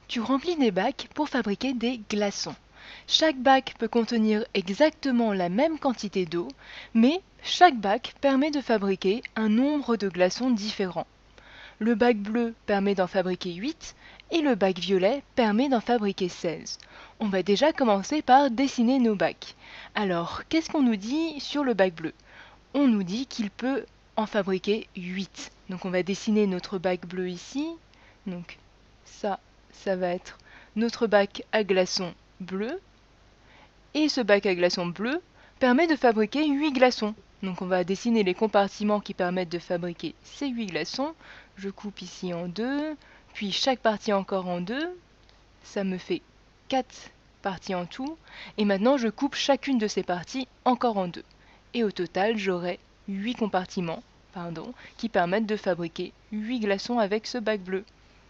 Tu remplis des bacs pour fabriquer des glaçons. Chaque bac peut contenir exactement la même quantité d'eau, mais chaque bac permet de fabriquer un nombre de glaçons différents. Le bac bleu permet d'en fabriquer 8 et le bac violet permet d'en fabriquer 16. On va déjà commencer par dessiner nos bacs. Alors, qu'est-ce qu'on nous dit sur le bac bleu? On nous dit qu'il peut en fabriquer 8. Donc on va dessiner notre bac bleu ici. Donc ça va être notre bac à glaçons bleu. Et ce bac à glaçons bleu permet de fabriquer 8 glaçons. Donc on va dessiner les compartiments qui permettent de fabriquer ces 8 glaçons. Je coupe ici en deux, puis chaque partie encore en deux. Ça me fait 4 parties en tout. Et maintenant je coupe chacune de ces parties encore en deux. Et au total j'aurai 8 compartiments qui permettent de fabriquer 8 glaçons avec ce bac bleu.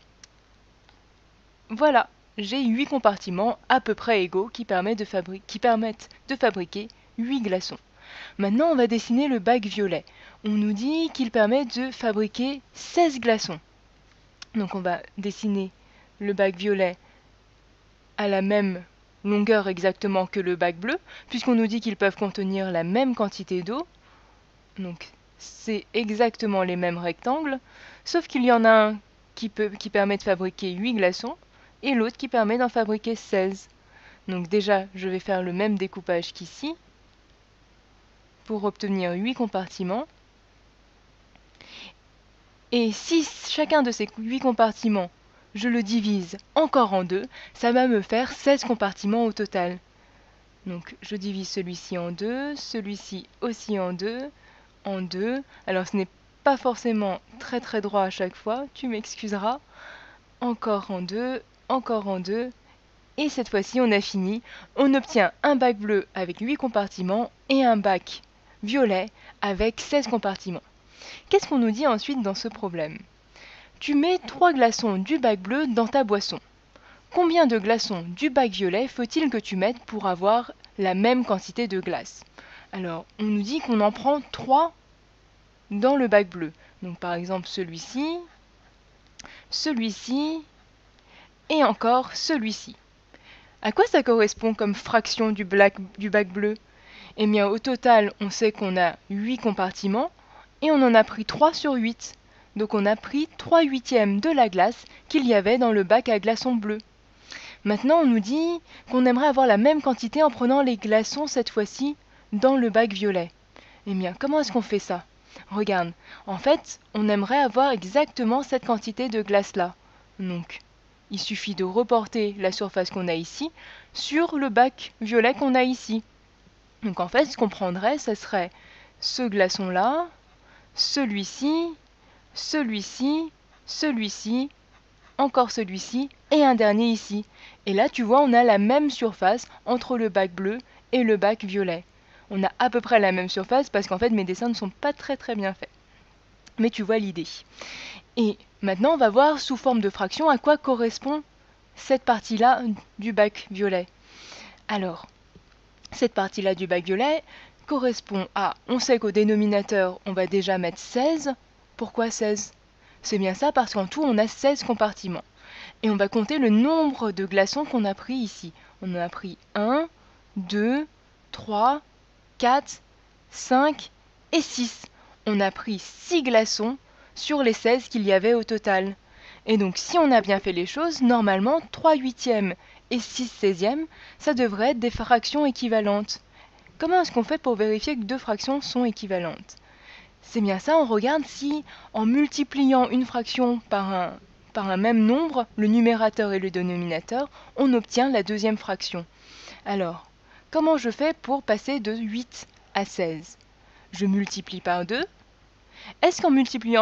Voilà, j'ai 8 compartiments à peu près égaux qui permettent de fabriquer 8 glaçons. Maintenant, on va dessiner le bac violet. On nous dit qu'il permet de fabriquer 16 glaçons. Donc on va dessiner le bac violet à la même longueur exactement que le bac bleu, puisqu'on nous dit qu'ils peuvent contenir la même quantité d'eau. Donc c'est exactement les mêmes rectangles, sauf qu'il y en a un qui permet de fabriquer 8 glaçons, et l'autre qui permet d'en fabriquer 16. Donc déjà, je vais faire le même découpage qu'ici, pour obtenir 8 compartiments. Et si chacun de ces 8 compartiments, je le divise encore en deux, ça va me faire 16 compartiments au total. Donc je divise celui-ci en deux, celui-ci aussi en deux. Alors ce n'est pas forcément très droit à chaque fois, tu m'excuseras. Encore en deux, et cette fois-ci on a fini. On obtient un bac bleu avec 8 compartiments et un bac violet avec 16 compartiments. Qu'est-ce qu'on nous dit ensuite dans ce problème? Tu mets 3 glaçons du bac bleu dans ta boisson. Combien de glaçons du bac violet faut-il que tu mettes pour avoir la même quantité de glace? Alors, on nous dit qu'on en prend 3 dans le bac bleu. Donc par exemple celui-ci, celui-ci et encore celui-ci. À quoi ça correspond comme fraction du bac bleu? Eh bien au total, on sait qu'on a 8 compartiments et on en a pris 3 sur 8. Donc on a pris 3 huitièmes de la glace qu'il y avait dans le bac à glaçons bleu. Maintenant on nous dit qu'on aimerait avoir la même quantité en prenant les glaçons cette fois-ci dans le bac violet. Eh bien comment est-ce qu'on fait ça? Regarde, en fait, on aimerait avoir exactement cette quantité de glace-là. Donc, il suffit de reporter la surface qu'on a ici sur le bac violet qu'on a ici. Donc en fait, ce qu'on prendrait, ce serait ce glaçon-là, celui-ci, celui-ci, celui-ci, encore celui-ci et un dernier ici. Et là, tu vois, on a la même surface entre le bac bleu et le bac violet. On a à peu près la même surface parce qu'en fait mes dessins ne sont pas très bien faits. Mais tu vois l'idée. Et maintenant on va voir sous forme de fraction à quoi correspond cette partie-là du bac violet. Alors, cette partie-là du bac violet correspond à, on sait qu'au dénominateur on va déjà mettre 16. Pourquoi 16? C'est bien ça parce qu'en tout on a 16 compartiments. Et on va compter le nombre de glaçons qu'on a pris ici. On en a pris 1, 2, 3, 4, 5 et 6. On a pris 6 glaçons sur les 16 qu'il y avait au total. Et donc si on a bien fait les choses, normalement 3 huitièmes et 6 seizièmes, ça devrait être des fractions équivalentes. Comment est-ce qu'on fait pour vérifier que deux fractions sont équivalentes? C'est bien ça, on regarde si en multipliant une fraction par un même nombre, le numérateur et le dénominateur, on obtient la deuxième fraction. Alors, comment je fais pour passer de 8 à 16? Je multiplie par 2. Est-ce qu'en multipliant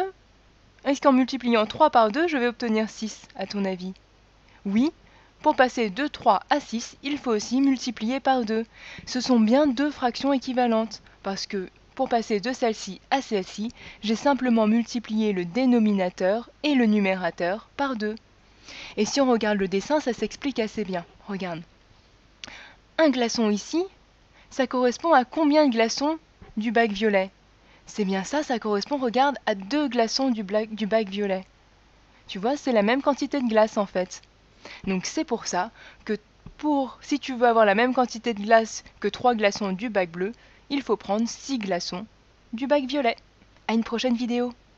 3 par 2, je vais obtenir 6, à ton avis? Oui, pour passer de 3 à 6, il faut aussi multiplier par 2. Ce sont bien deux fractions équivalentes, parce que pour passer de celle-ci à celle-ci, j'ai simplement multiplié le dénominateur et le numérateur par 2. Et si on regarde le dessin, ça s'explique assez bien. Regarde. Un glaçon ici, ça correspond à combien de glaçons du bac violet? C'est bien ça, ça correspond, regarde, à 2 glaçons du bac violet. Tu vois, c'est la même quantité de glace en fait. Donc c'est pour ça que si tu veux avoir la même quantité de glace que 3 glaçons du bac bleu, il faut prendre 6 glaçons du bac violet. À une prochaine vidéo!